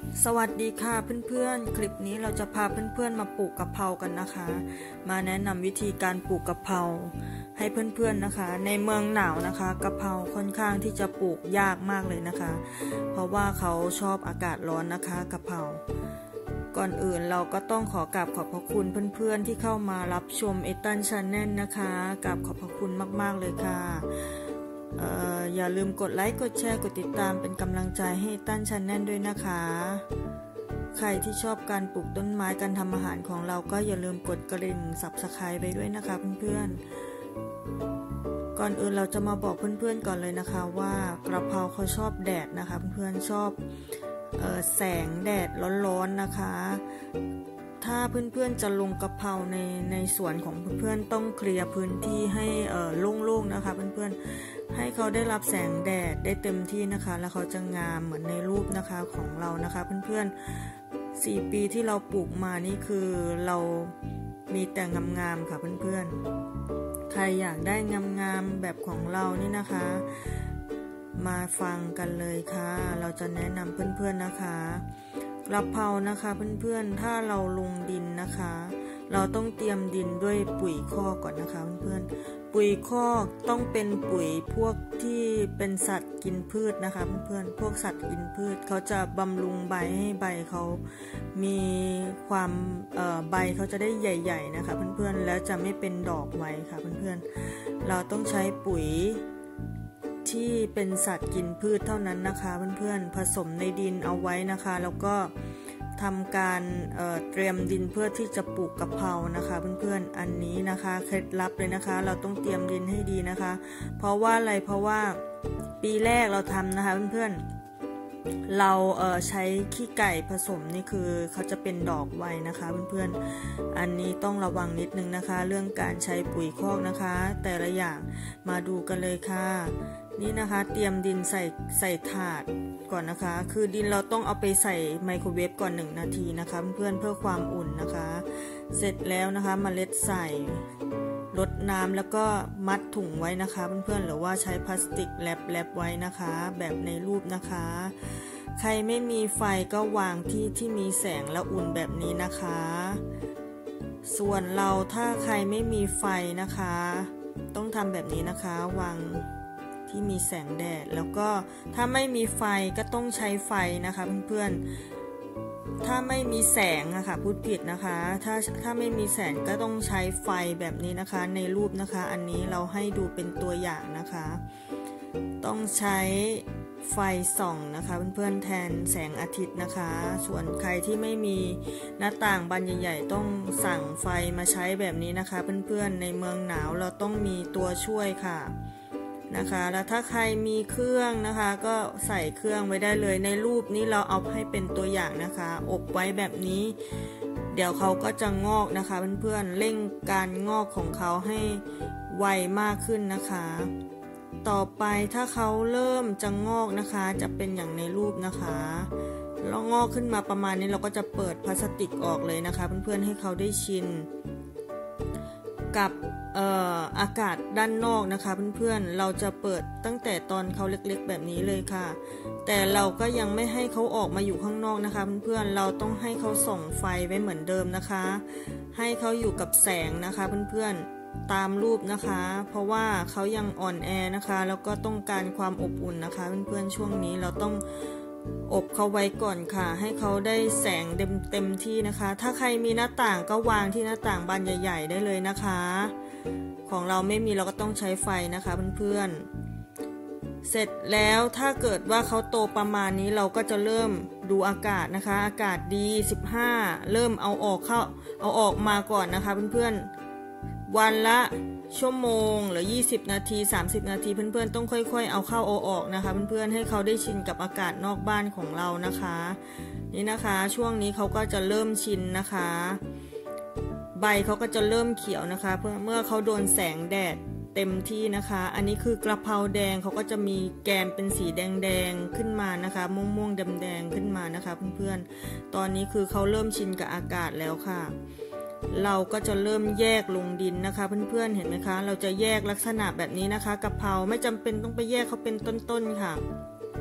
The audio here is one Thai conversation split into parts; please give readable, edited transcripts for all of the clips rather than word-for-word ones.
สวัสดีค่ะเพื่อนๆคลิปนี้เราจะพาเพื่อนๆมาปลูกกะเพรากันนะคะมาแนะนำวิธีการปลูกกะเพราให้เพื่อนๆนะคะในเมืองหนาวนะคะกะเพราค่อนข้างที่จะปลูกยากมากเลยนะคะเพราะว่าเขาชอบอากาศร้อนนะคะกะเพราก่อนอื่นเราก็ต้องขอกราบขอบพระคุณเพื่อนๆที่เข้ามารับชมEthan Channelนะคะกราบขอบพระคุณมากๆเลยค่ะอย่าลืมกดไลค์กดแชร์กดติดตามเป็นกำลังใจให้Ethan Channelด้วยนะคะใครที่ชอบการปลูกต้นไม้การทำอาหารของเราก็อย่าลืมกดกระดิ่ง Subscribe ไปด้วยนะคะเพื่อนๆก่อนอื่นเราจะมาบอกเพื่อนๆก่อนเลยนะคะว่ากระเพราเขาชอบแดดนะคะเพื่อนๆชอบแสงแดดร้อนๆนะคะถ้าเพื่อนๆจะลงกะเพราในสวนของเพื่อนๆต้องเคลียร์พื้นที่ให้โล่งๆนะคะเพื่อนๆให้เขาได้รับแสงแดดได้เต็มที่นะคะแล้วเขาจะงามเหมือนในรูปนะคะของเรานะคะเพื่อนๆ4 ปีที่เราปลูกมานี่คือเรามีแต่งามๆค่ะเพื่อนๆใครอยากได้งามๆแบบของเรานี่นะคะมาฟังกันเลยค่ะเราจะแนะนำเพื่อนๆนะคะกระเพรานะคะเพื่อนๆถ้าเราลงดินนะคะเราต้องเตรียมดินด้วยปุ๋ยคอกก่อนนะคะเพื่อนๆปุ๋ยคอกต้องเป็นปุ๋ยพวกที่เป็นสัตว์กินพืชนะคะเพื่อนๆพวกสัตว์กินพืชเขาจะบำรุงใบให้ใบเขามีความใบเขาจะได้ใหญ่ๆนะคะเพื่อนๆแล้วจะไม่เป็นดอกไว้ค่ะเพื่อนๆเราต้องใช้ปุ๋ยที่เป็นสัตว์กินพืชเท่านั้นนะคะเพื่อนๆผสมในดินเอาไว้นะคะแล้วก็ทำการเตรียมดินเพื่อที่จะปลูกกะเพรานะคะเพื่อนๆอันนี้นะคะเคล็ดลับเลยนะคะเราต้องเตรียมดินให้ดีนะคะเพราะว่าอะไรเพราะว่าปีแรกเราทำนะคะเพื่อนๆเราใช้ขี้ไก่ผสมนี่คือเขาจะเป็นดอกไวนะคะเพื่อนๆอันนี้ต้องระวังนิดนึงนะคะเรื่องการใช้ปุ๋ยคอกนะคะแต่ละอย่างมาดูกันเลยค่ะนี่นะคะเตรียมดินใส่ถาดก่อนนะคะคือดินเราต้องเอาไปใส่ไมโครเวฟก่อน1 นาทีนะคะเพื่อนเพื่อความอุ่นนะคะเสร็จแล้วนะคะเมล็ดใส่รดน้ำแล้วก็มัดถุงไว้นะคะเพื่อนๆหรือว่าใช้พลาสติกแรปไว้นะคะแบบในรูปนะคะใครไม่มีไฟก็วางที่มีแสงและอุ่นแบบนี้นะคะส่วนเราถ้าใครไม่มีไฟนะคะต้องทำแบบนี้นะคะวางที่มีแสงแดดแล้วก็ถ้าไม่มีไฟก็ต้องใช้ไฟนะคะเพื่อนๆถ้าไม่มีแสงนะคะพูดผิดนะคะถ้าไม่มีแสงก็ต้องใช้ไฟแบบนี้นะคะในรูปนะคะอันนี้เราให้ดูเป็นตัวอย่างนะคะต้องใช้ไฟส่องนะคะเพื่อนๆแทนแสงอาทิตย์นะคะส่วนใครที่ไม่มีหน้าต่างบานใหญ่ๆต้องสั่งไฟมาใช้แบบนี้นะคะเพื่อนๆในเมืองหนาวเราต้องมีตัวช่วยค่ะนะคะแล้วถ้าใครมีเครื่องนะคะก็ใส่เครื่องไว้ได้เลยในรูปนี้เราเอาให้เป็นตัวอย่างนะคะอบไว้แบบนี้เดี๋ยวเขาก็จะงอกนะคะเพื่อนๆเร่งการงอกของเขาให้ไวมากขึ้นนะคะต่อไปถ้าเขาเริ่มจะงอกนะคะจะเป็นอย่างในรูปนะคะแล้วงอกขึ้นมาประมาณนี้เราก็จะเปิดพลาสติกออกเลยนะคะเพื่อนๆให้เขาได้ชินกับอากาศด้านนอกนะคะเพื่อนๆเราจะเปิดตั้งแต่ตอนเขาเล็กๆแบบนี้เลยค่ะแต่เราก็ยังไม่ให้เขาออกมาอยู่ข้างนอกนะคะเพื่อนๆเราต้องให้เขาส่องไฟไว้เหมือนเดิมนะคะให้เขาอยู่กับแสงนะคะเพื่อนๆตามรูปนะคะเพราะว่าเขายังอ่อนแอนะคะแล้วก็ต้องการความอบอุ่นนะคะเพื่อนๆช่วงนี้เราต้องอบเขาไว้ก่อนค่ะให้เขาได้แสงเต็มที่นะคะถ้าใครมีหน้าต่างก็วางที่หน้าต่างบานใหญ่ๆได้เลยนะคะของเราไม่มีเราก็ต้องใช้ไฟนะคะเพื่อนๆเสร็จแล้วถ้าเกิดว่าเขาโตประมาณนี้เราก็จะเริ่มดูอากาศนะคะอากาศดี15เริ่มเอาออกมาก่อนนะคะเพื่อนๆวันละชั่วโมงหรือ20 นาที30 นาทีเพื่อนๆต้องค่อยๆเอาเข้าเอาออกนะคะเพื่อนๆให้เขาได้ชินกับอากาศนอกบ้านของเรานะคะนี่นะคะช่วงนี้เขาก็จะเริ่มชินนะคะใบเขาก็จะเริ่มเขียวนะคะเมื่อเขาโดนแสงแดดเต็มที่นะคะอันนี้คือกระเพราแดงเขาก็จะมีแกนเป็นสีแดงๆขึ้นมานะคะม่วงๆแดงๆขึ้นมานะคะเพื่อนๆตอนนี้คือเขาเริ่มชินกับอากาศแล้วค่ะเราก็จะเริ่มแยกลงดินนะคะเพื่อนๆเห็นไหมคะเราจะแยกลักษณะแบบนี้นะคะกะเพราไม่จำเป็นต้องไปแยกเขาเป็นต้นๆค่ะ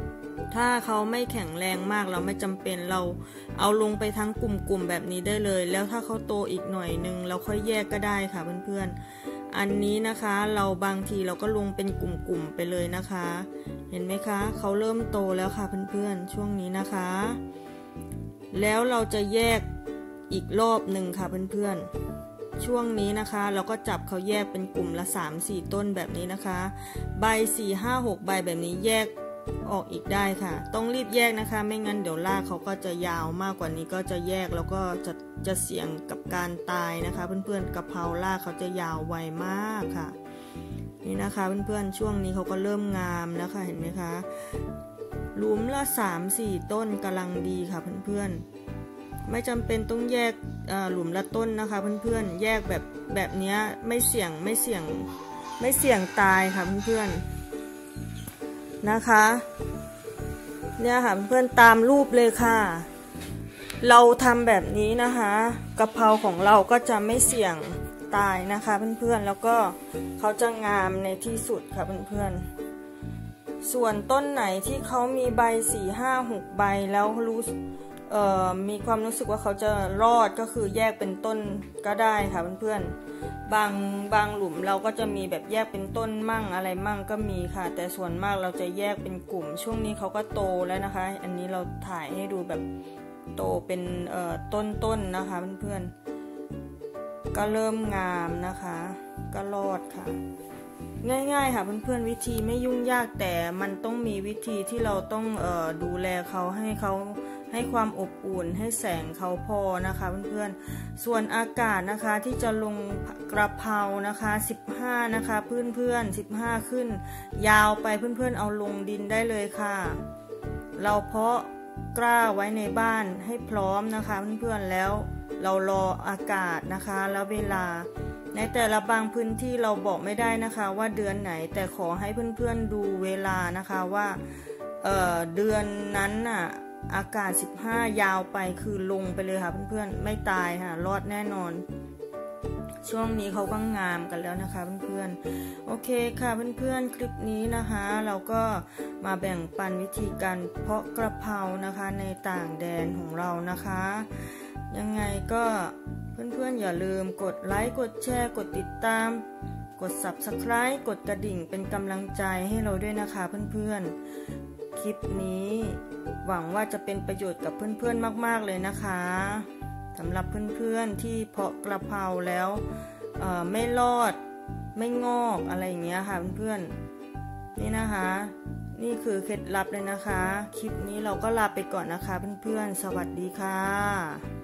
ถ้าเขาไม่แข็งแรงมากเราไม่จำเป็นเราเอาลงไปทั้งกลุ่มแบบนี้ได้เลยแล้วถ้าเขาโตอีกหน่อยนึงเราค่อยแยกก็ได้ค่ะเพื่อนๆอันนี้นะคะเราบางทีเราก็ลงเป็นกลุ่มไปเลยนะคะเห็นไหมคะเขาเริ่มโตแล้วค่ะเพื่อนๆช่วงนี้นะคะแล้วเราจะแยกอีกรอบหนึ่งค่ะเพื่อนๆช่วงนี้นะคะเราก็จับเขาแยกเป็นกลุ่มละ 3-4 ต้นแบบนี้นะคะใบ 4-5-6 ใบแบบนี้แยกออกอีกได้ค่ะต้องรีบแยกนะคะไม่งั้นเดี๋ยวรากเขาก็จะยาวมากกว่านี้ก็จะแยกแล้วก็จะเสี่ยงกับการตายนะคะเพื่อนๆกะเพรารากเขาจะยาวไวมากค่ะนี่นะคะเพื่อนๆช่วงนี้เขาก็เริ่มงามแล้วค่ะเห็นไหมคะหลุมละ 3-4 ต้นกำลังดีค่ะเพื่อนๆไม่จำเป็นต้องแยกหลุมละต้นนะคะเพื่อนๆแยกแบบนี้ไม่เสี่ยงตายค่ะเพื่อนๆนะคะเนี่ยค่ะเพื่อนตามรูปเลยค่ะเราทำแบบนี้นะคะกะเพราของเราก็จะไม่เสี่ยงตายนะคะเพื่อนๆแล้วก็เขาจะงามในที่สุดค่ะเพื่อนๆส่วนต้นไหนที่เขามีใบ 4-5-6 ใบแล้วมีความรู้สึกว่าเขาจะรอดก็คือแยกเป็นต้นก็ได้ค่ะเพื่อนๆบางหลุมเราก็จะมีแบบแยกเป็นต้นมั่งอะไรมั่งก็มีค่ะแต่ส่วนมากเราจะแยกเป็นกลุ่มช่วงนี้เขาก็โตแล้วนะคะอันนี้เราถ่ายให้ดูแบบโตเป็นต้นนะคะเพื่อนๆก็เริ่มงามนะคะก็รอดค่ะง่ายๆค่ะเพื่อนๆวิธีไม่ยุ่งยากแต่มันต้องมีวิธีที่เราต้องดูแลเขาให้ความอบอุ่นให้แสงเขาพอนะคะเพื่อนๆส่วนอากาศนะคะที่จะลงกระเพรานะคะ15นะคะเพื่อนๆ15ขึ้นยาวไปเพื่อนๆเอาลงดินได้เลยค่ะเราเพาะกล้าไว้ในบ้านให้พร้อมนะคะเพื่อนๆแล้วเรารออากาศนะคะแล้วเวลาในแต่ละบางพื้นที่เราบอกไม่ได้นะคะว่าเดือนไหนแต่ขอให้เพื่อนๆดูเวลานะคะว่าเดือนนั้นน่ะอากาศ15ยาวไปคือลงไปเลยค่ะเพื่อนๆไม่ตายค่ะรอดแน่นอนช่วงนี้เขาก็งามกันแล้วนะคะเพื่อนๆโอเคค่ะเพื่อนๆคลิปนี้นะคะเราก็มาแบ่งปันวิธีการเพาะกระเพรานะคะในต่างแดนของเรานะคะยังไงก็เพื่อนๆอย่าลืมกดไลค์กดแชร์กดติดตามกด Subscribe กดกระดิ่งเป็นกำลังใจให้เราด้วยนะคะเพื่อนๆคลิปนี้หวังว่าจะเป็นประโยชน์กับเพื่อนๆมากๆเลยนะคะสำหรับเพื่อนๆที่เพาะกระเพราแล้วไม่รอดไม่งอกอะไรอย่างเงี้ยค่ะเพื่อนๆนี่นะคะนี่คือเคล็ดลับเลยนะคะคลิปนี้เราก็ลาไปก่อนนะคะเพื่อนๆสวัสดีค่ะ